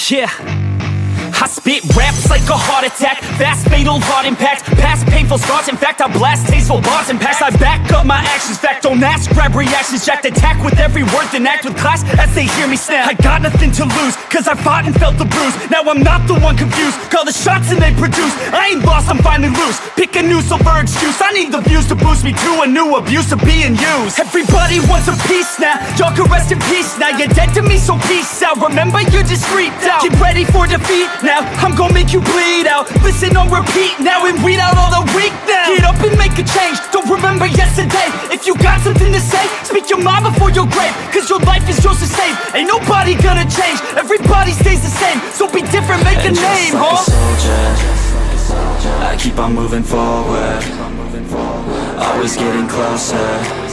Yeah, I spit raps like a heart attack, fast fatal heart impact, past painful scars. In fact, I blast tasteful bars and packs. I back up my actions, fact, don't ask, grab reactions, jacked, attack with every word, then act with class as they hear me snap. I got nothing to lose, cause I fought and felt the bruise. Now I'm not the one confused, call the shots and they produce. I ain't lost, I'm finally loose, pick a noose over excuse. I need the views to boost me to a new abuse of being used. Everybody wants a piece now, y'all can rest in peace now. You're dead to me, so peace out, remember you're discreet out. Get ready for defeat now, I'm gonna make you bleed out. Listen on repeat now and weed out all the weak now. Get up and make a change, don't remember yesterday. If you got something to say, speak your mind before your grave, cause your life is yours to save. Ain't nobody gonna change, everybody stays the same. So be different, make a name, like a soldier, I keep on moving forward, always getting closer.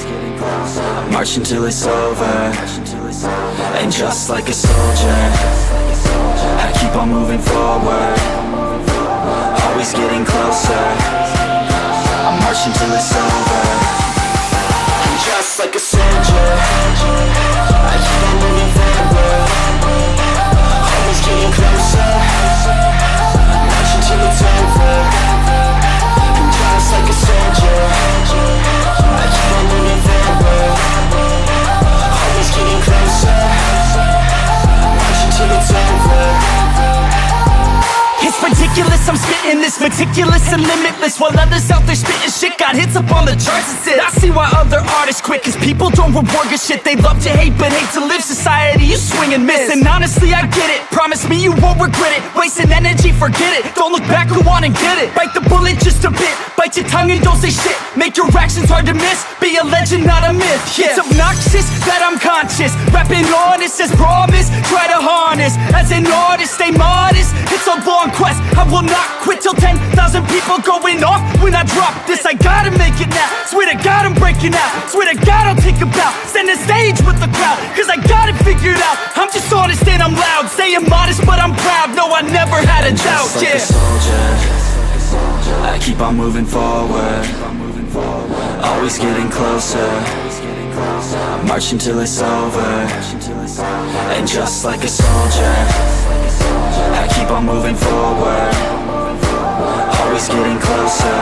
I march until it's over. And just like a soldier, I keep on moving forward, always getting closer. I march until it's over. And just like a soldier, I keep on moving forward, always getting closer. I march until it's over. And just like a soldier, I keep on moving forward, always getting closer. I march until it's over. It's ridiculous, I'm spitting this meticulous and limitless, while others out there spitting shit got hits up on the charts. I see why other artists quit, cause people don't reward your shit. They love to hate but hate to live. Society, you swing and miss. And honestly, I get it, promise me you won't regret it. Wasting energy, forget it, don't look back, go on and get it. Bite the bullet just a bit, bite your tongue and don't say shit. Make your actions hard to miss, be a legend, not a myth. Yeah. It's obnoxious that I'm conscious, rapping honest as promise. Try to harness, as an artist, stay modest. It's a long quest, I will not quit till 10,000 people going off when I drop this. I gotta make it now, swear to God I'm breaking out. Swear to God I'll take a bow, stand the stage with the crowd, cause I got it figured out. I'm just honest and I'm loud, staying modest but I'm proud. No, I never had a doubt, just like a soldier, I keep on moving forward, always getting closer. I march until it's over. And just like a soldier, I keep on moving forward, always getting closer.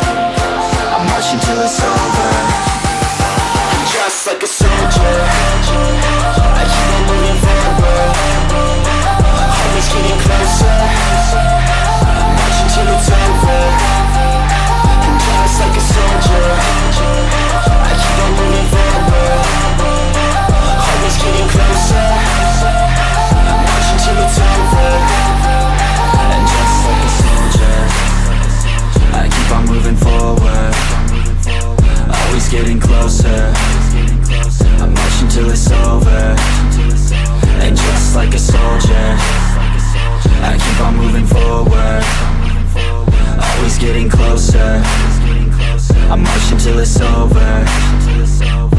I march until it's over. And just like a soldier, I keep on moving forward, always getting closer. I march until it's over. And just like a soldier, I keep on moving forward, always getting closer. I march until it's over. And just like a soldier, I keep on moving forward, always getting closer. I march until it's over. And just like a soldier, I keep on moving forward, always getting closer. I march until it's over.